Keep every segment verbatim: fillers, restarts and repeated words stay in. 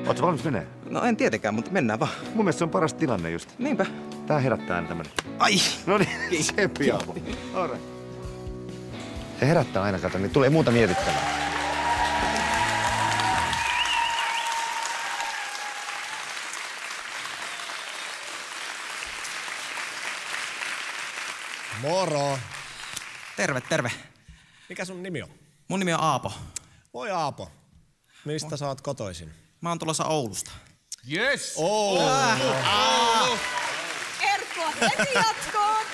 Ootko valmis menee? No en tietenkään, mutta mennään vaan. Mun mielestä se on paras tilanne just. Niinpä. Tää herättää aina tämmönen. Ai! No niin, se piapu. Se herättää aina, kato, niin tulee muuta mietittävää. Moro. Terve, terve. Mikä sun nimi on? Mun nimi on Aapo. Moi Aapo. Mistä Moi. sä oot kotoisin? Mä oon tulossa Oulusta. Yes! Oulu! Oulu! Erkkoa, heti jatkoon!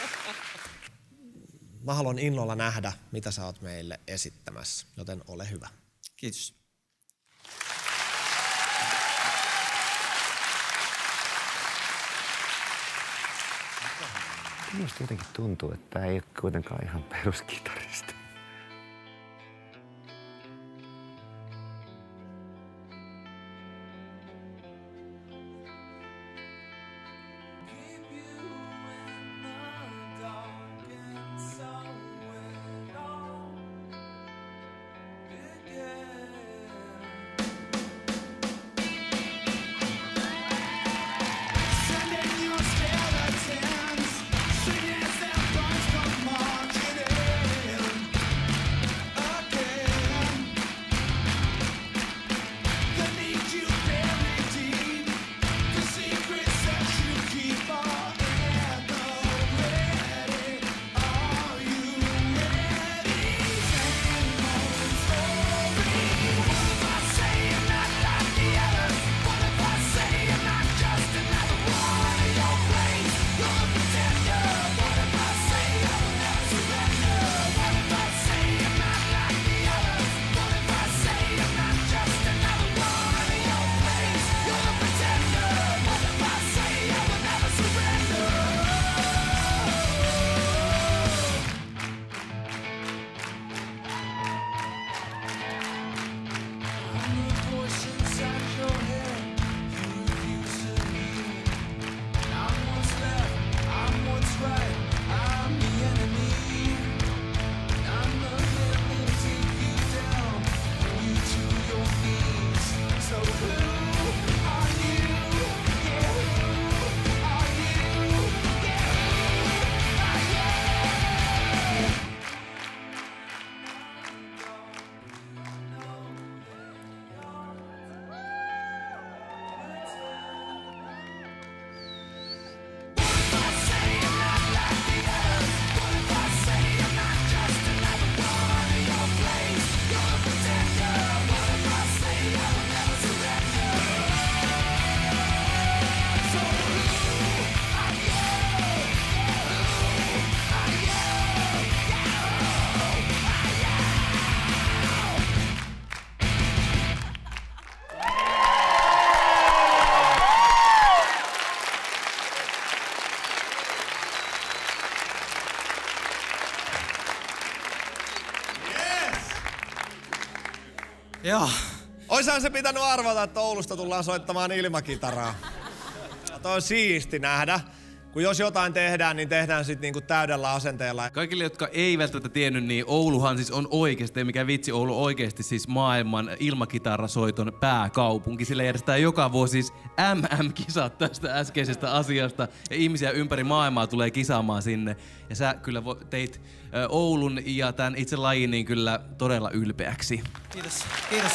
Mä haluan innolla nähdä, mitä sä oot meille esittämässä, joten ole hyvä. Kiitos. Minusta jotenkin tuntuu, että tää ei ole kuitenkaan ihan peruskitaristi. Joo. Oishan se pitänyt arvata, että Oulusta tullaan soittamaan ilmakitaraa. Toi on siisti nähdä. Kun jos jotain tehdään, niin tehdään sit niinku täydellä asenteella. Kaikille, jotka ei välttämättä tiennyt, niin Ouluhan siis on oikeesti, mikä vitsi, Oulu on oikeesti siis maailman ilmakitarasoiton pääkaupunki. Sillä järjestetään joka vuosi siis M M-kisat tästä äskeisestä asiasta. Ja ihmisiä ympäri maailmaa tulee kisaamaan sinne. Ja sä kyllä teit Oulun ja tämän itse lajin niin kyllä todella ylpeäksi. Kiitos, kiitos.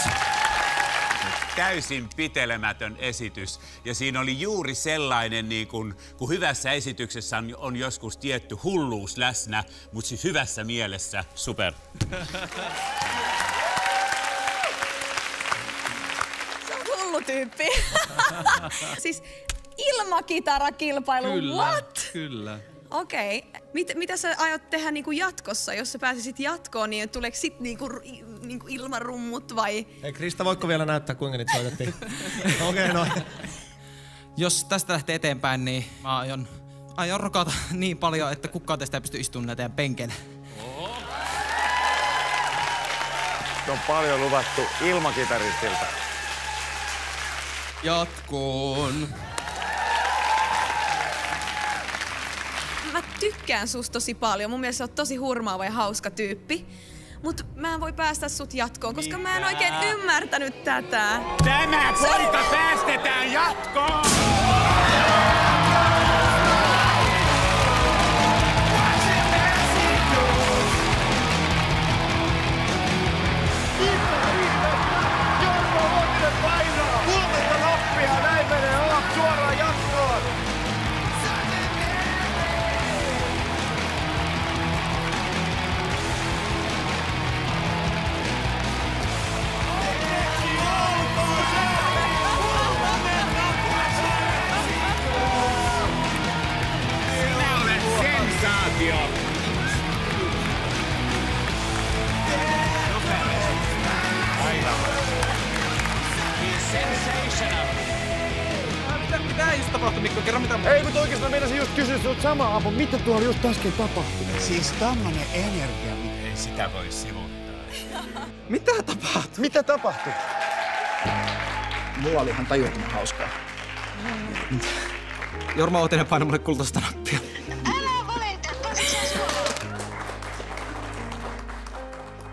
Täysin pitelemätön esitys. Ja siinä oli juuri sellainen, niin kun, kun hyvässä esityksessä on, on joskus tietty hulluus läsnä, mutta siis hyvässä mielessä. Super. Se on hullu tyyppi. Siis ilmakitarakilpailu, Kyllä, what? kyllä. Okei. Okay. Mit, mitä sä aiot tehdä niinku jatkossa, jos sä pääsisit jatkoon, niin tuleeko sit niinku, niinku ilmarummut vai? Hei Krista, voitko vielä näyttää kuinka niitä soitettiin? Okei, okay, no. Jos tästä lähtee eteenpäin, niin mä aion, aion rokata niin paljon, että kukaan teistä ei pysty istumaan teidän penkeille. Se on paljon luvattu ilmakitaristilta. Jatkoon. Mä tykkään susta tosi paljon. Mun mielestä sä oot tosi hurmaava ja hauska tyyppi. Mut mä en voi päästä sut jatkoon, koska mä en oikein ymmärtänyt tätä. Tämä poika päättää! ykkösenä. Mitä, mitä just tapahtui, Mikko? Kerro mitä... Ei, mutta oikeesti mä meinasin just kysyä sinulta samaa, Apo. Mitä tuolla just äsken tapahtui? Siis tommonen energia, mitä... Ei sitä voi sivuttaa. Mitä tapahtui? Mitä tapahtui? Mulla oli ihan tajuttoman hauskaa. Jorma Ootinen painoi mulle kultaista nappia.